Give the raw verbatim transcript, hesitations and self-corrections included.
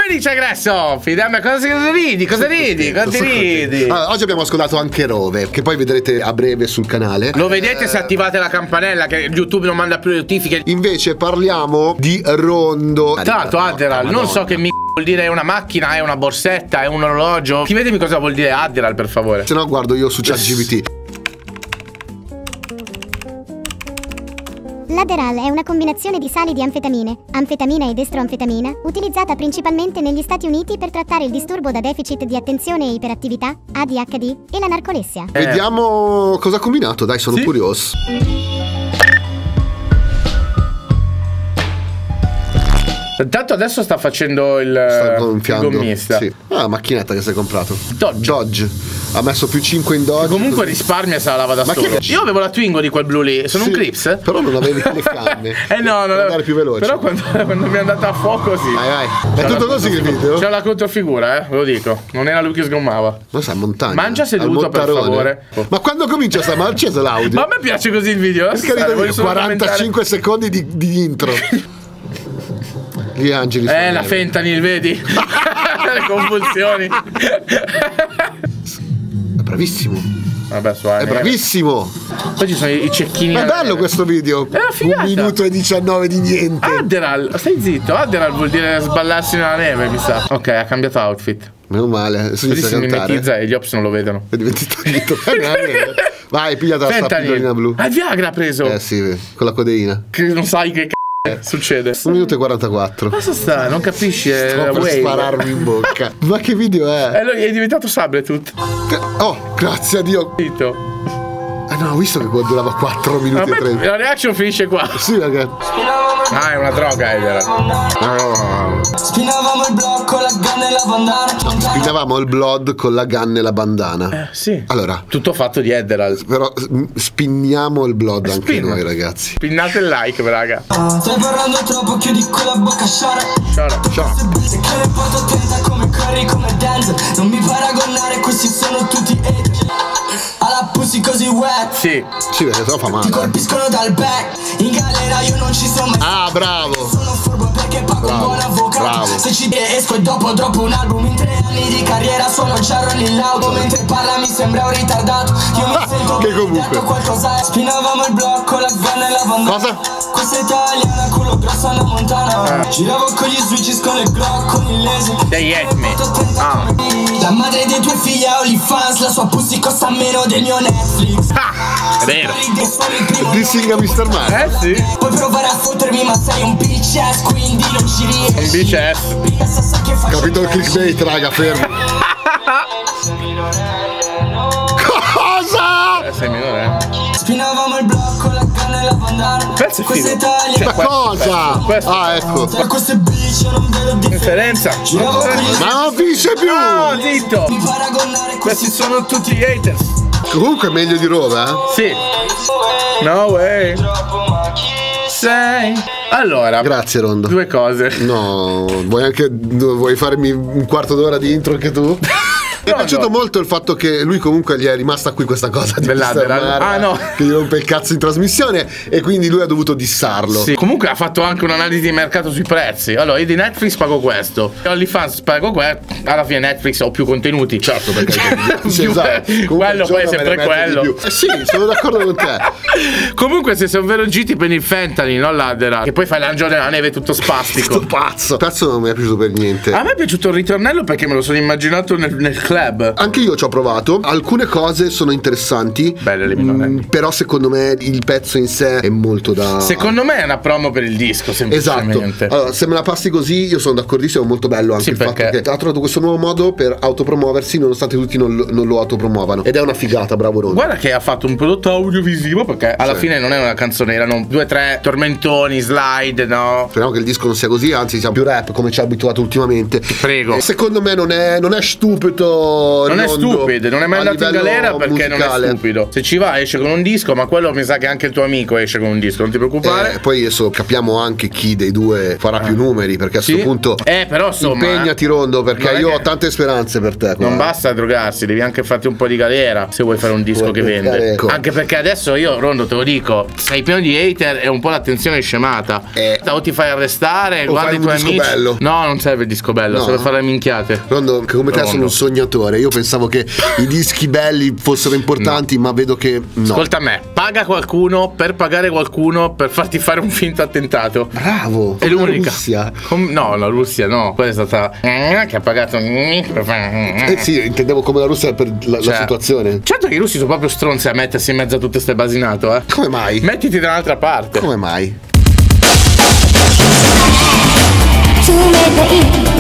dice adesso? Fidammi, cosa ridi? Cosa ridi? Cosa ridi? Allora, oggi abbiamo ascoltato anche Rove, che poi vedrete a breve sul canale. Lo vedete se attivate la campanella, che YouTube non manda più le notifiche. Invece parliamo di Rondo. Tanto Adderal, non so che mi vuol dire una macchina, è una borsetta, è un orologio. Scrivetemi cosa vuol dire Adderal, per favore. Se no guardo io su ChatGPT. L'Adderal è una combinazione di sali di anfetamine, anfetamina ed estroanfetamina, utilizzata principalmente negli Stati Uniti per trattare il disturbo da deficit di attenzione e iperattività, A D H D, e la narcolessia. Eh. Vediamo cosa ha combinato, dai, sono sì? curioso. Intanto adesso sta facendo il, sta gonfiando. il gommista. Sì. Ah, la macchinetta che sei comprato. Dodge. Dodge. Ha messo più cinque in Dodge. Comunque risparmia e se la lava da solo. Io avevo la Twingo di quel blu lì. Sono sì, un Crips. Però non avevi le fiamme. Eh no, non andare più veloce. Però quando, quando mi è andata a fuoco sì. Vai vai. È tutto così il video? C'è la controfigura, eh, ve lo dico. Non era lui che sgommava. Ma sai, montagna. Mangia seduto, per favore. Ma quando comincia sta marcia l'audio? Ma a me piace così il video. Perché quarantacinque secondi di, di intro. Gli angeli. Eh, la fentanyl, vedi? Le convulsioni. È bravissimo. Vabbè, suave. È bravissimo. Poi ci sono i cecchini. Ma è bello questo video. È una figata. Un minuto e diciannove di niente. Adderal, stai zitto. Adderal vuol dire sballarsi nella neve, mi sa. Ok, ha cambiato outfit. Meno male. Così si mimetizza e gli ops non lo vedono. È diventato Vai, pigliata la pillolina blu. Ah, il Viagra ha preso. Eh sì, con la codeina. Che non sai che c***o succede. Un minuto e quarantaquattro. Cosa sta? Non capisci? È Sto per wave. spararmi in bocca. Ma che video è? Eh, lui è diventato Sabretooth. Oh, grazie a Dio. Zitto. Ah no, ho visto che durava quattro minuti e trenta. La reaction finisce qua. Sì, perché ah, è una droga, Edera. Oh. Spinavamo il blog con la gunna e la bandana. Spinavamo il blood con la gunna e la bandana. Eh, sì. Allora, tutto fatto di Edderal. Però spinniamo il blood eh, anche spinna. noi, ragazzi. Spinnate il like, raga. Stai parlando troppo, chiudi quella bocca, sciara. Sciara. Ciao. Se che le porto attenta come Curry, come Denzel. Non mi paragonare, questi sono tutti hater. Alla pussy così wet. Sì. Sì, perché se no fa male. Ti colpiscono dal back. In galera io non ci sono mai. Ah, bravo. Sono furbo perché pago Bravo, un buon avvocato. bravo. Se ci esco e dopo droppo un album. In tre anni di carriera suono già nell'auto. Mentre parla mi sembra un ritardato. Io mi sento che comunque qualcosa. Spinavamo il blocco, la gunna e la bandana. Cosa? Questa è italiana, culo grosso alla montana. eh. Giravo con gli switches, con le glock, con il laser. They hate me. Ah. La madre dei tuoi figli ha OnlyFans. La sua pussy costa meno del mio Netflix. Ah, è vero. Dissing a mister Man. Eh sì. Puoi provare a fottermi ma sei un bitch ass, quindi non ci riesci. Un bitch ass. Capito il clickbait, raga, fermo. Cosa? Eh, sei minore, eh. Spinavamo il blocco, la canna e la bandana. Pezzo è Questa figo. Italia. Ma cosa? Questo. Ah, ecco. Tra queste bitch io non vedo differenza. Differenza. Giravo con gli Ma non finisce più. No, zitto. mi paragonare. Questi sono tutti haters. Comunque è meglio di Rova, eh? Sì. No way. Sei. Allora, Grazie, Rondo. due cose. No, vuoi anche vuoi farmi un quarto d'ora di intro anche tu? Mi è No, piaciuto no. molto il fatto che lui comunque gli è rimasta qui questa cosa di Dell'Adderal. mister Marra, Ah, no. che gli rompe il cazzo in trasmissione e quindi lui ha dovuto dissarlo. Sì. Comunque ha fatto anche un'analisi di mercato sui prezzi. Allora, io di Netflix pago questo, OnlyFans pago questo. Alla fine Netflix ho più contenuti. Certo, perché sì, Più- esatto. Comunque quello il poi è giorno me sempre ne metti di quello. più. Eh sì, sono d'accordo con te. Comunque se sei un vero G ti prendi il fentanyl, non l'Adderal, che poi fai l'angelo della neve tutto spastico. Sto pazzo. Il pezzo non mi è piaciuto per niente. A me è piaciuto il ritornello perché me lo sono immaginato nel, nel club. Anche io ci ho provato. Alcune cose sono interessanti. Belle le minorenni. Mm, però secondo me il pezzo in sé è molto da. Secondo me è una promo per il disco, Esatto. semplicemente. Allora, se me la passi così, io sono d'accordissimo, è molto bello anche Sì, il perché? fatto che ha trovato questo nuovo modo per autopromuoversi, nonostante tutti non, lo- non lo autopromuovano. Ed è una figata, bravo Rondo. Guarda che ha fatto un prodotto audiovisivo perché alla Sì. fine non è una canzone, erano due o tre tormentoni, slide, no? Speriamo che il disco non sia così, anzi sia più rap come ci ha abituato ultimamente. Ti prego. E secondo me non è, non è stupido livello Non è Riondo, stupido, non è mai a andato in livello galera perché musicale. non è stupido. Se ci va esce con un disco, ma quello mi sa che anche il tuo amico esce con un disco, non ti preoccupare. Eh, poi adesso capiamo anche chi dei due farà più numeri, perché a Sì. questo punto Eh, però insomma, impegnati Rondo, perché non è io che- ho tante speranze per te qua. non basta drogarsi, devi anche farti un po' di galera se vuoi fare un disco Vuoi che vende. beccare- ecco. Anche perché adesso io, Rondo, te lo dico, sei pieno di hater e un po' l'attenzione è scemata. Eh. O ti fai arrestare, O guardi fai i un tuoi disco amici. bello. No, non serve il disco bello, No. serve fare le minchiate. Rondo, che come te Rondo. sono un sognatore. Io pensavo che i dischi belli fossero importanti, ma vedo che no. Ascolta me, paga qualcuno per pagare qualcuno per farti fare un finto attentato. Bravo. È come la l'unica. Russia. Com- no, la Russia no, quella è stata eh, che ha pagato per fare- Eh sì, intendevo come la Russia per la, la Cioè, situazione. Certo che i russi sono proprio stronzi a mettersi in mezzo a tutte ste basinato, eh. Come mai? Mettiti da un'altra parte. Come mai? To make the